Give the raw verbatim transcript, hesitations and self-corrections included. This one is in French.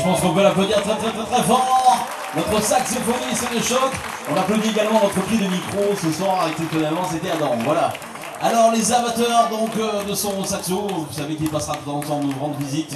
pense qu'on peut l'applaudir très très très très fort. Notre saxophoniste de choc. On applaudit également notre prix de micro ce soir, exceptionnellement, c'était Adam. Voilà. Alors les amateurs donc euh, de son saxo, vous savez qu'il passera de temps en temps nous rendre visite.